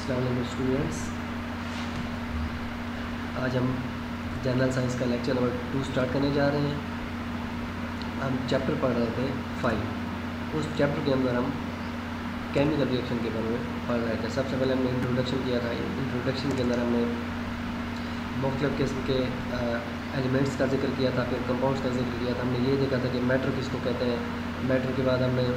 अस्सलाम वालेकुम स्टूडेंट्स। आज हम जनरल साइंस का लेक्चर नंबर 2 स्टार्ट करने जा रहे हैं। हम चैप्टर पढ़ रहे थे 5। उस चैप्टर के अंदर हम केमिकल रिएक्शन के बारे में पढ़ रहे थे। सबसे पहले हमने इंट्रोडक्शन किया था। इंट्रोडक्शन के अंदर हमने मुख्तलिफ़ किस्म के एलिमेंट्स का जिक्र किया था, फिर कंपाउंड्स का जिक्र किया था। हमने ये देखा था कि मैटर किसको कहते हैं। मैटर के बाद हमने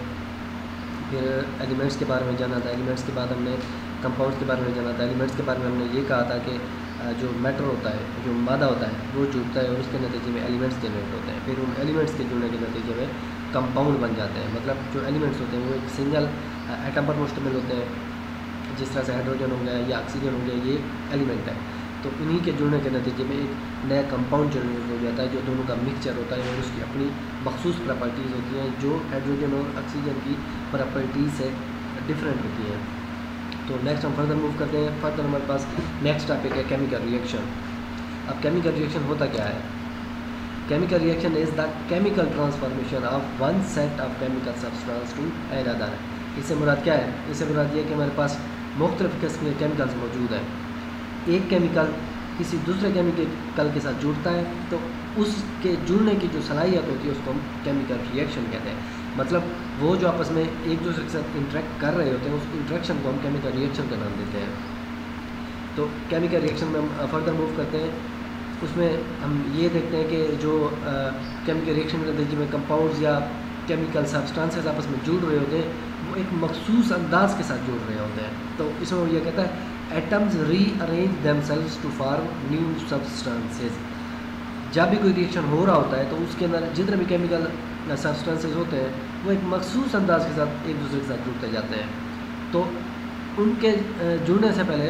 फिर एलिमेंट्स के बारे में जाना था। एलिमेंट्स के बाद हमने कंपाउंड्स के बारे में जाना था। एलिमेंट्स के बारे में हमने ये कहा था कि जो मैटर होता है, जो मादा होता है, वो जुड़ता है और उसके नतीजे में एलिमेंट्स जनरेट होते हैं। फिर उन एलिमेंट्स के जुड़ने के नतीजे में कंपाउंड बन जाते हैं। मतलब जो एलिमेंट्स होते हैं वो एक सिंगल एटम पर मुश्तमिल होते हैं, जिस तरह से हाइड्रोजन हो गया या ऑक्सीजन हो गया, ये एलिमेंट है। तो इन्हीं के जुड़ने के नतीजे में एक नया कंपाउंड जनरेट हो जाता है जो दोनों का मिक्सचर होता है और उसकी अपनी मखसूस प्रॉपर्टीज़ होती हैं जो हाइड्रोजन और ऑक्सीजन की प्रॉपर्टीज़ से डिफरेंट होती हैं। तो नेक्स्ट हम फर्दर मूव करते हैं। फर्दर हमारे पास नेक्स्ट टॉपिक है केमिकल रिएक्शन। अब केमिकल रिएक्शन होता क्या है? Chemical reaction is the chemical transformation of one set of chemical substance to another. इससे मुराद क्या है? इससे मुराद ये है कि हमारे पास मुख्तलिफ़ किस्म के केमिकल्स मौजूद हैं। एक केमिकल किसी दूसरे केमिकल के साथ जुड़ता है तो उसके जुड़ने की जो सलाहियत होती है उसको हम केमिकल रिएक्शन कहते हैं। मतलब वो जो आपस में एक दूसरे के साथ इंटरेक्ट कर रहे होते हैं, उस इंटरेक्शन को हम केमिकल रिएक्शन का नाम देते हैं। तो केमिकल रिएक्शन में हम फर्दर मूव करते हैं। उसमें हम ये देखते हैं कि जो केमिकल रिएक्शन के नतीजे में कंपाउंड्स या केमिकल सब्सटेंसेस आपस में जुड़ रहे होते हैं, वो एक मखसूस अंदाज के साथ जुड़ रहे होते हैं। तो इसमें वो ये कहता है atoms rearrange themselves to form new substances. जब भी कोई रिएक्शन हो रहा होता है तो उसके अंदर जितने भी केमिकल सब्सटेंसेस होते हैं वो एक मखसूस अंदाज के साथ एक दूसरे के साथ जुड़ते जाते हैं। तो उनके जुड़ने से पहले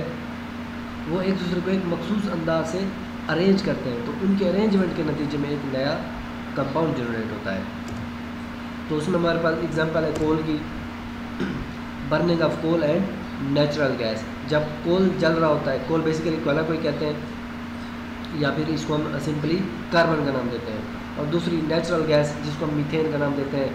वो एक दूसरे को एक मखसूस अंदाज से अरेंज करते हैं। तो उनके अरेंजमेंट के नतीजे में एक नया कंपाउंड जनरेट होता है। तो उसमें हमारे पास एग्जांपल है कोल की, burning of coal and natural gas. जब कोल जल रहा होता है, कोल बेसिकली कोयला को ही कहते हैं या फिर इसको हम सिंपली कार्बन का नाम देते हैं। और दूसरी नेचुरल गैस जिसको हम मीथेन का नाम देते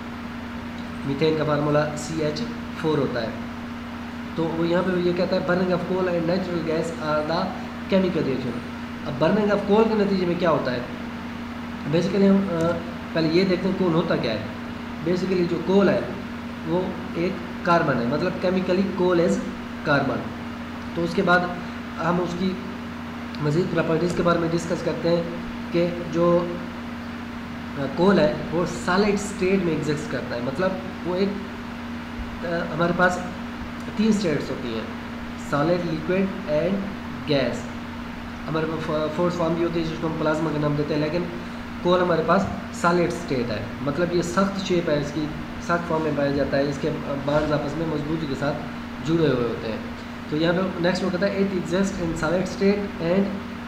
हैं। मीथेन का फार्मूला CH4 होता है। तो वो यहाँ पे ये कहता है burning of coal and natural gas are the chemical reaction. अब बर्निंग ऑफ कोल के नतीजे में क्या होता है? बेसिकली हम पहले ये देखते हैं कोल होता क्या है। बेसिकली जो कोल है वो एक कार्बन है, मतलब केमिकली कोल इज़ कार्बन। तो उसके बाद हम उसकी मज़ीद प्रॉपर्टीज़ के बारे में डिस्कस करते हैं कि जो कोल है वो सॉलिड स्टेट में एग्जिस्ट करता है। मतलब वो एक हमारे पास 3 स्टेट्स होती हैं, सॉलिड, लिक्विड एंड गैस। हमारे पास फोर्थ फॉर्म भी होती है जिसको हम प्लाज्मा का नाम देते हैं। लेकिन कोल हमारे पास सॉलिड स्टेट है, मतलब ये सख्त शेप है, इसकी सख्त फॉर्म में पाया जाता है। इसके बांड्स आपस में मजबूती के साथ जुड़े हुए होते हैं। तो यहाँ पे नेक्स्ट वो कहता है it exist in solid state and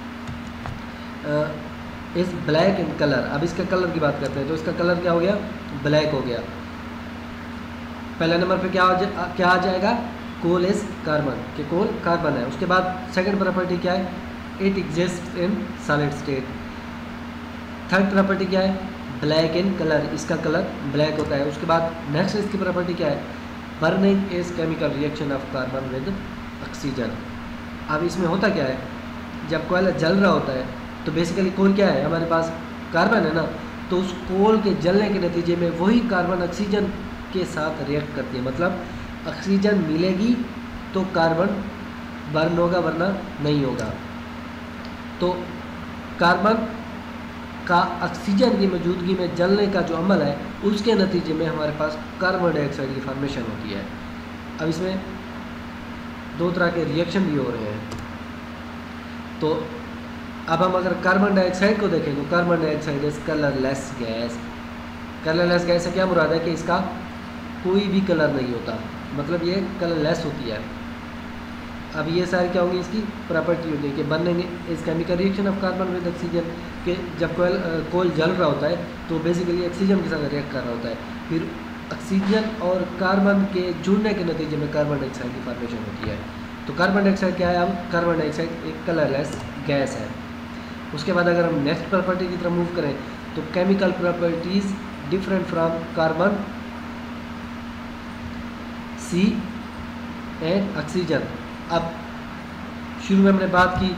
is black in colour. अब इसका कलर की बात करते हैं तो इसका कलर क्या हो गया? ब्लैक हो गया। पहले नंबर पे क्या आ जाएगा? कोल इज़ कार्बन, कि कोल कार्बन है। उसके बाद सेकंड प्रॉपर्टी क्या है? It exist in solid state. Third property क्या है? ब्लैक इन कलर, इसका कलर ब्लैक होता है। उसके बाद नेक्स्ट इसकी प्रॉपर्टी क्या है? Burning is chemical reaction of carbon with oxygen. अब इसमें होता क्या है? जब कोयला जल रहा होता है तो बेसिकली कोल क्या है? हमारे पास कार्बन है ना। तो उस कोल के जलने के नतीजे में वही कार्बन ऑक्सीजन के साथ रिएक्ट करती है। मतलब ऑक्सीजन मिलेगी तो कार्बन बर्न होगा, वरना नहीं होगा। तो कार्बन का ऑक्सीजन की मौजूदगी में जलने का जो अमल है उसके नतीजे में हमारे पास कार्बन डाइऑक्साइड की फॉर्मेशन होती है। अब इसमें 2 तरह के रिएक्शन भी हो रहे हैं। तो अब हम अगर कार्बन डाइऑक्साइड को देखें तो carbon dioxide is colourless gas. Colourless gas से क्या मुराद है? कि इसका कोई भी कलर नहीं होता, मतलब ये कलरलेस होती है। अब ये सारी क्या होंगी? इसकी प्रॉपर्टी होगी कि burning is chemical reaction of carbon with oxygen, कि जब कोल जल रहा होता है तो बेसिकली ऑक्सीजन के साथ रिएक्ट कर रहा होता है। फिर ऑक्सीजन और कार्बन के जुड़ने के नतीजे में कार्बन डाइऑक्साइड की फॉर्मेशन होती है। तो कार्बन डाइऑक्साइड क्या है? अब कार्बन डाइऑक्साइड एक कलरलेस गैस है। उसके बाद अगर हम नेक्स्ट प्रॉपर्टी की तरफ मूव करें तो chemical properties different from carbon, C and oxygen. अब शुरू में हमने बात की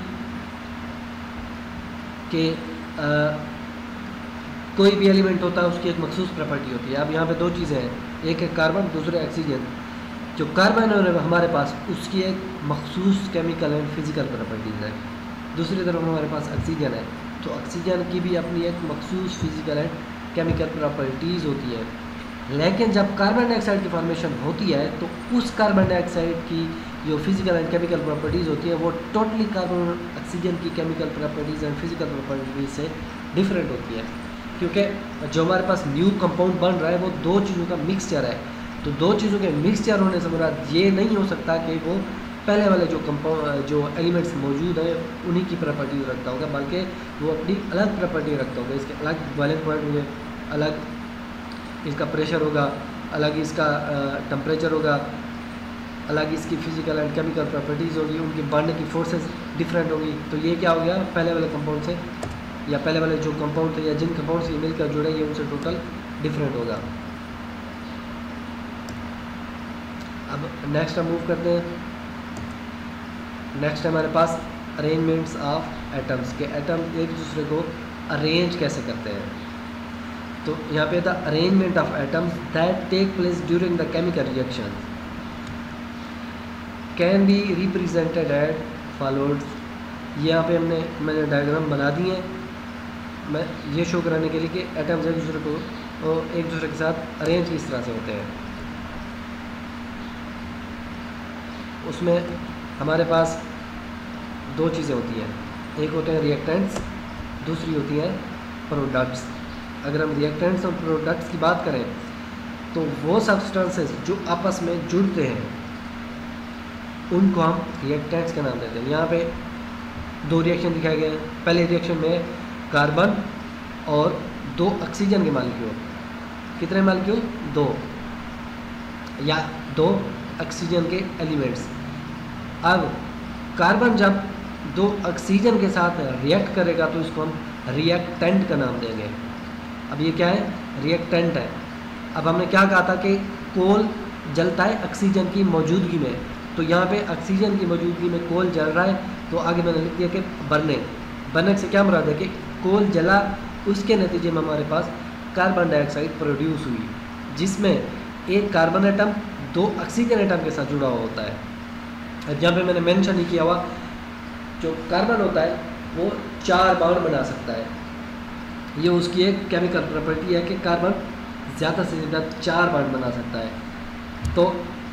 कि कोई भी एलिमेंट होता है उसकी एक मखसूस प्रॉपर्टी होती है। अब यहाँ पे दो चीज़ें हैं, एक है कार्बन, दूसरा ऑक्सीजन। जो कार्बन है हमारे पास उसकी एक मखसूस केमिकल एंड फिज़िकल प्रॉपर्टीज़ है, दूसरी तरफ हमारे पास ऑक्सीजन है तो ऑक्सीजन की भी अपनी एक मखसूस फिज़िकल एंड केमिकल प्रॉपर्टीज़ होती है। लेकिन जब कार्बन डाइऑक्साइड की फॉर्मेशन होती है तो उस कार्बन डाइऑक्साइड की जो फिज़िकल एंड केमिकल प्रॉपर्टीज़ होती है वो टोटली कार्बन ऑक्सीजन की chemical properties and physical properties से डिफरेंट होती है, क्योंकि जो हमारे पास न्यू कंपाउंड बन रहा है वो दो चीज़ों का मिक्सचर है। तो दो चीज़ों के मिक्सचर होने से मुराद ये नहीं हो सकता कि वो पहले वाले जो कंपाउंड जो एलिमेंट्स मौजूद हैं उन्हीं की प्रॉपर्टीज़ रखता होगा, बल्कि वो अपनी अलग प्रॉपर्टी रखता होगा। इसके अलग वैलेंस पॉइंट होंगे, अलग इसका प्रेशर होगा, अलग इसका टेम्परेचर होगा, अलग इसकी फिज़िकल एंड केमिकल प्रॉपर्टीज़ होगी, उनकी बढ़ने की फोर्सेस डिफरेंट होगी। तो ये क्या हो गया, पहले वाले कंपाउंड से या पहले वाले जो कंपाउंड थे या जिन कंपाउंड से मिलकर जुड़े ये उनसे टोटल डिफरेंट होगा। अब नेक्स्ट हम मूव करते हैं। नेक्स्ट हमारे पास अरेंजमेंट्स ऑफ एटम्स के एटम एक दूसरे को अरेंज कैसे करते हैं। तो यहाँ पे the arrangement of atoms that take place during the chemical reaction can be represented at followed. यहाँ पे मैंने डायग्राम बना दिए हैं मैं ये शो कराने के लिए कि एटम्स एक दूसरे के साथ अरेंज किस तरह से होते हैं। उसमें हमारे पास दो चीज़ें होती हैं, एक होते हैं रिएक्टेंट्स, दूसरी होती हैं प्रोडक्ट्स। अगर हम रिएक्टेंट्स और प्रोडक्ट्स की बात करें तो वो सब्सटेंसेस जो आपस में जुड़ते हैं उनको हम रिएक्टेंट्स का नाम देते हैं। यहाँ पे दो रिएक्शन दिखाए गए हैं। पहले रिएक्शन में कार्बन और दो ऑक्सीजन के मॉलिक्यूल, कितने मॉलिक्यूल, दो, या दो ऑक्सीजन के एलिमेंट्स। अब कार्बन जब दो ऑक्सीजन के साथ रिएक्ट करेगा तो इसको हम रिएक्टेंट का नाम देंगे। अब ये क्या है, रिएक्टेंट है। अब हमने क्या कहा था कि कोल जलता है ऑक्सीजन की मौजूदगी में, तो यहाँ पे ऑक्सीजन की मौजूदगी में कोल जल रहा है तो आगे मैंने लिख दिया कि बनने से क्या मुराद है कि कोल जला, उसके नतीजे में हमारे पास कार्बन डाइऑक्साइड प्रोड्यूस हुई जिसमें एक कार्बन एटम दो ऑक्सीजन एटम के साथ जुड़ा हुआ होता है। अब जहाँ पे मैंने मेंशन नहीं किया हुआ, जो कार्बन होता है वो 4 बॉन्ड बना सकता है। ये उसकी एक केमिकल प्रॉपर्टी है कि कार्बन ज़्यादा से ज़्यादा 4 बॉन्ड बना सकता है। तो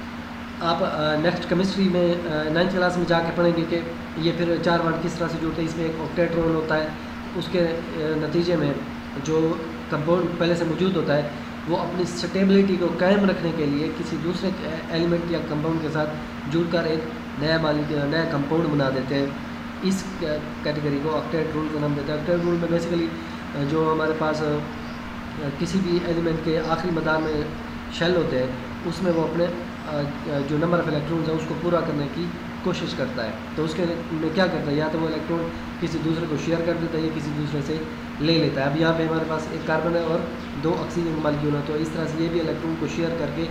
आप नेक्स्ट केमिस्ट्री में 9th क्लास में जाके पढ़ेंगे कि ये फिर 4 बॉन्ड किस तरह से जुड़ते हैं। इसमें एक ऑक्टेट रोल होता है, उसके नतीजे में जो कंपाउंड पहले से मौजूद होता है वो अपनी स्टेबिलिटी को कायम रखने के लिए किसी दूसरे एलिमेंट या कंपाउंड के साथ जुड़कर एक नया कंपाउंड बना देते हैं। इस कैटेगरी को ऑक्टेट रूल का नाम देते हैं। ऑक्टेट रूल में बेसिकली जो हमारे पास किसी भी एलिमेंट के आखिरी मैदान में शेल होते हैं उसमें वो अपने जो नंबर ऑफ़ इलेक्ट्रॉन्स है उसको पूरा करने की कोशिश करता है। तो उसके में क्या करता है, या तो वो इलेक्ट्रॉन किसी दूसरे को शेयर कर देता है या किसी दूसरे से ले लेता है। अब यहाँ पे हमारे पास एक कार्बन है और दो ऑक्सीजन मॉलिक्यूल है, तो इस तरह से ये भी इलेक्ट्रॉन को शेयर करके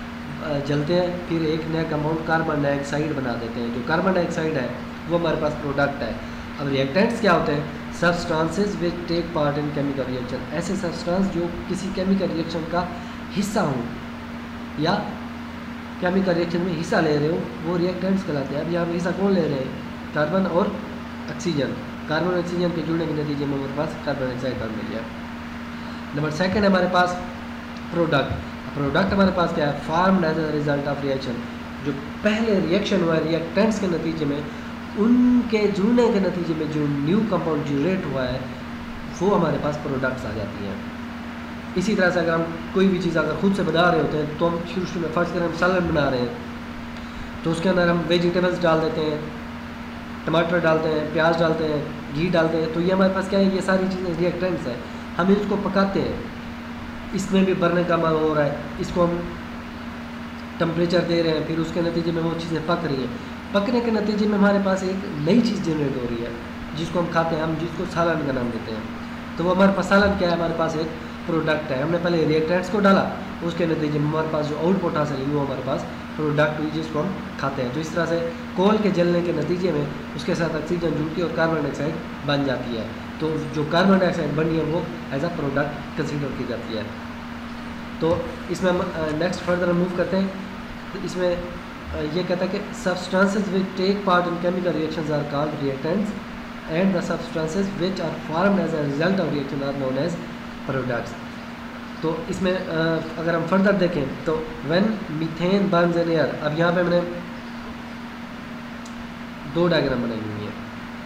जलते हैं, फिर एक नया कंपाउंड कार्बन डाइऑक्साइड बना देते हैं। जो कार्बन डाइऑक्साइड है वो हमारे पास प्रोडक्ट है। अब रिएक्टेंट्स क्या होते हैं, substances which take part in chemical reaction. ऐसे सब्सटेंस जो किसी केमिकल रिएक्शन का हिस्सा हों या केमिकल रिएक्शन में हिस्सा ले रहे हो वो रिएक्टेंट्स कहलाते हैं। अब यहाँ पर हिस्सा कौन ले रहे हैं, कार्बन और ऑक्सीजन। कार्बन और ऑक्सीजन के जुड़ने के नतीजे में हमारे पास कार्बन डाइऑक्साइड बन गया। नंबर 2 हमारे पास प्रोडक्ट। प्रोडक्ट हमारे पास क्या है, formed as a result of reaction. जो पहले रिएक्शन हुआ है रिएक्टेंट्स के नतीजे में, उनके जुड़ने के नतीजे में जो न्यू कंपाउंड जनरेट हुआ है वो हमारे पास प्रोडक्ट्स आ जाती हैं। इसी तरह से अगर हम कोई भी चीज़ अगर खुद से बना रहे होते हैं तो हम शुरू में फर्स्ट हम सैलड बना रहे हैं तो उसके अंदर हम वेजिटेबल्स डाल देते हैं, टमाटर डालते हैं, प्याज डालते हैं, घी डालते हैं। तो ये हमारे पास क्या है, ये सारी चीज़ें रिएक्टेंट्स हैं। हम इसको पकाते हैं, इसमें भी भरने का अमल हो रहा है, इसको हम टेम्परेचर दे रहे हैं, फिर उसके नतीजे में वो चीज़ें पक रही हैं। पकने के नतीजे में हमारे पास एक नई चीज़ जनरेट हो रही है जिसको हम खाते हैं, हम जिसको सालन का नाम देते हैं। तो वो हमारे पास सालन क्या है, हमारे पास एक प्रोडक्ट है। हमने पहले रिएक्टेंट्स को डाला, उसके नतीजे में हमारे पास जो आउटपुट हासिल हुई वो हमारे पास प्रोडक्ट हुई जिसको हम खाते हैं। तो इस तरह से कोल के जलने के नतीजे में उसके साथ ऑक्सीजन जुड़ती है और कार्बन डाइऑक्साइड बन जाती है। तो जो कार्बन डाइऑक्साइड बनी है वो एज अ प्रोडक्ट कंसिडर की जाती है। तो इसमें हम नेक्स्ट फर्दर मूव करते हैं। तो इसमें ये कहता है कि substances which take part in chemical reactions are called reactants and the substances which are formed as a result of reaction are known as products. तो इसमें अगर हम फर्दर देखें तो when methane burns in air, अब यहाँ पे मैंने दो डायग्राम बनाई हुई है,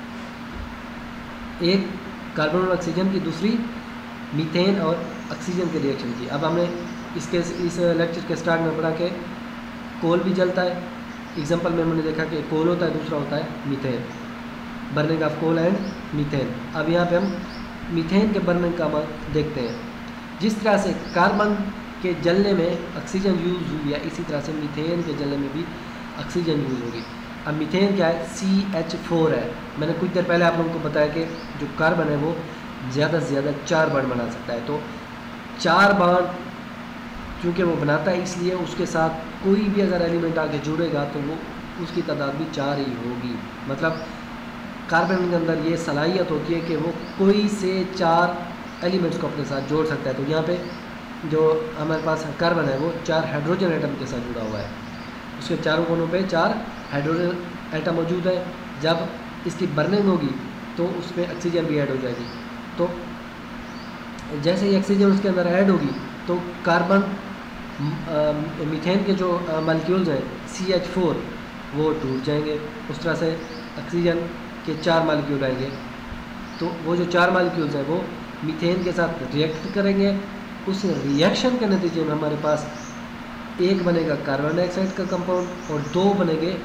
एक कार्बन और ऑक्सीजन की, दूसरी मीथेन और ऑक्सीजन के रिएक्शन की। अब हमने इस लेक्चर के स्टार्ट में पढ़ा के कोल भी जलता है। एग्जांपल में हमने देखा कि कोल होता है, दूसरा होता है methane, burning of coal and methane. अब यहाँ पे हम मीथेन के बर्निंग का अमल देखते हैं। जिस तरह से कार्बन के जलने में ऑक्सीजन यूज़ हुई है, इसी तरह से मीथेन के जलने में भी ऑक्सीजन यूज़ होगी। अब मीथेन क्या है, CH4 है। मैंने कुछ देर पहले आप लोगों को बताया कि जो कार्बन है वो ज़्यादा से ज़्यादा 4 बॉन्ड बना सकता है। तो 4 बॉन्ड चूँकि वो बनाता है, इसलिए उसके साथ कोई भी अगर एलिमेंट आके जुड़ेगा तो वो उसकी तादाद भी 4 ही होगी। मतलब कार्बन के अंदर ये सलाहियत होती है कि वो कोई से 4 एलिमेंट्स को अपने साथ जोड़ सकता है। तो यहाँ पे जो हमारे पास कार्बन है वो 4 हाइड्रोजन एटम के साथ जुड़ा हुआ है, उसके चारों कोनों पे 4 हाइड्रोजन एटम मौजूद है। जब इसकी बर्निंग होगी तो उसमें ऑक्सीजन भी ऐड हो जाएगी। तो जैसे ही ऑक्सीजन उसके अंदर ऐड होगी तो कार्बन मीथेन के जो मॉलिक्यूल्स हैं CH4 वो टूट जाएंगे। उस तरह से ऑक्सीजन के 4 मॉलिक्यूल आएंगे। तो वो जो 4 मॉलिक्यूल्स हैं वो मीथेन के साथ रिएक्ट करेंगे। उस रिएक्शन के नतीजे में हमारे पास एक बनेगा कार्बन डाइऑक्साइड का कंपाउंड और दो बनेंगे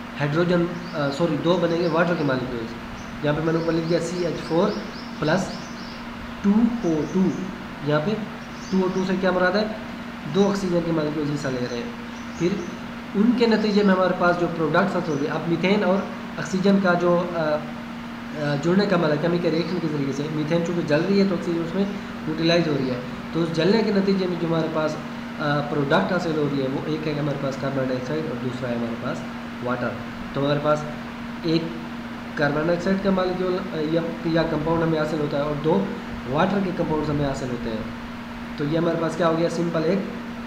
दो बनेंगे वाटर के मॉलिक्यूल्स। यहाँ पे मैंने ऊपर लिख दिया CH4 प्लस 2O2। यहाँ पे 2O2 से क्या मुराद है, 2 ऑक्सीजन के मॉलिक्यूल्स हिस्सा ले रहे हैं। फिर उनके नतीजे में हमारे पास जो प्रोडक्ट्स हासिल होंगे। अब मीथेन और ऑक्सीजन का जो जुड़ने का अमल है केमिकल रिएक्शन के ज़रिए से, मीथेन चूँकि जल रही है तो ऑक्सीजन उसमें यूटिलाइज हो रही है। तो उस जलने के नतीजे में जो हमारे पास प्रोडक्ट हासिल हो रही है वो एक है हमारे पास कार्बन डाइऑक्साइड और दूसरा है हमारे पास वाटर। तो हमारे पास एक कार्बन डाइऑक्साइड का मॉलिक्यूल या कंपाउंड हमें हासिल होता है और 2 वाटर के कंपाउंड्स हमें हासिल होते हैं। तो ये हमारे पास क्या हो गया, सिंपल एक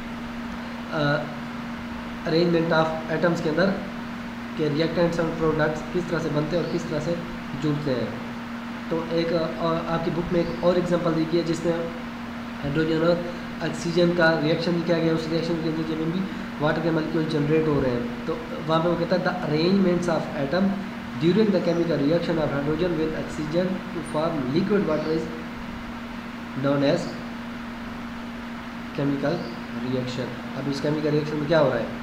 अरेंजमेंट ऑफ एटम्स के अंदर के रिएक्टेंट्स और प्रोडक्ट्स किस तरह से बनते हैं और किस तरह से जुड़ते हैं। तो एक आपकी बुक में एक और एग्जांपल दी गई है जिसमें हाइड्रोजन और ऑक्सीजन का रिएक्शन दिखाया गया। उस रिएक्शन के नतीजे में भी वाटर के मॉलिक्यूल जनरेट हो रहे हैं। तो वहाँ पे वो कहता है the arrangements of atom during the chemical reaction of hydrogen with oxygen to form liquid water is known as chemical reaction. अब इस केमिकल रिएक्शन में क्या हो रहा है,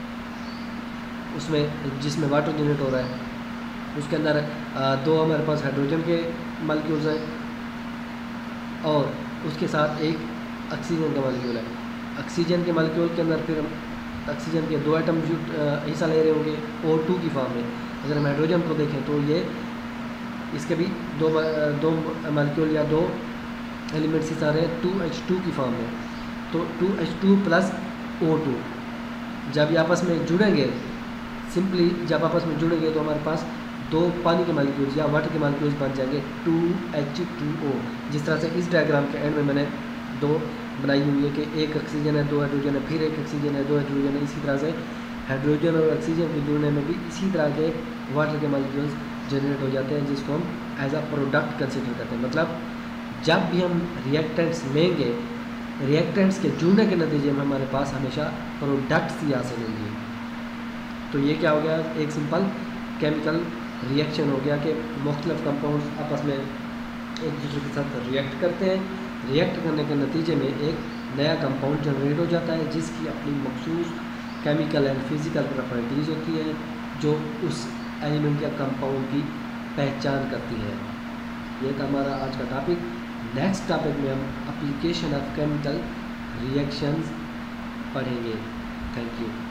उसमें जिसमें वाटर जनरेट हो रहा है उसके अंदर 2 हमारे पास हाइड्रोजन के मॉलिक्यूल्स हैं और उसके साथ एक ऑक्सीजन का मॉलिक्यूल है। ऑक्सीजन के मॉलिक्यूल के अंदर फिर ऑक्सीजन के 2 एटम हिस्सा ले रहे होंगे O2 की फॉर्म में। अगर हम हाइड्रोजन को देखें तो ये इसके भी दो मॉलिक्यूल या 2 एलिमेंट्स हिस्सा रहे 2H2 की फॉर्म में। तो 2H2 प्लस O2 जब ये आपस में जुड़ेंगे, सिंपली जब आपस में जुड़ेंगे तो हमारे पास 2 पानी के मॉलिक्यूल्स या वाटर के मॉलिक्यूल्स बन जाएंगे 2H2O। जिस तरह से इस डायग्राम के एंड में मैंने 2 बनाई हुई है कि एक ऑक्सीजन है, 2 हाइड्रोजन है, फिर एक ऑक्सीजन है, 2 हाइड्रोजन है। इसी तरह से हाइड्रोजन और ऑक्सीजन के जुड़ने में भी इसी तरह के वाटर के मॉलिक्यूल्स जनरेट हो जाते हैं जिसको हम एज अ प्रोडक्ट कंसिडर करते हैं। मतलब जब भी हम रिएक्टेंट्स लेंगे, रिएक्टेंट्स के जुड़ने के नतीजे में हमारे पास हमेशा प्रोडक्ट्स ही हासिल होंगे। तो ये क्या हो गया, एक सिंपल केमिकल रिएक्शन हो गया कि मुख्तलिफ कंपाउंड्स आपस में एक दूसरे के साथ रिएक्ट करते हैं। रिएक्ट करने के नतीजे में एक नया कंपाउंड जनरेट हो जाता है जिसकी अपनी मखसूस केमिकल एंड फिज़िकल प्रॉपर्टीज़ होती है जो उस एलिमेंट या कंपाउंड की पहचान करती है। ये था हमारा आज का टॉपिक। नेक्स्ट टॉपिक में हम एप्लीकेशन ऑफ केमिकल रिएक्शंस पढ़ेंगे। Thank you.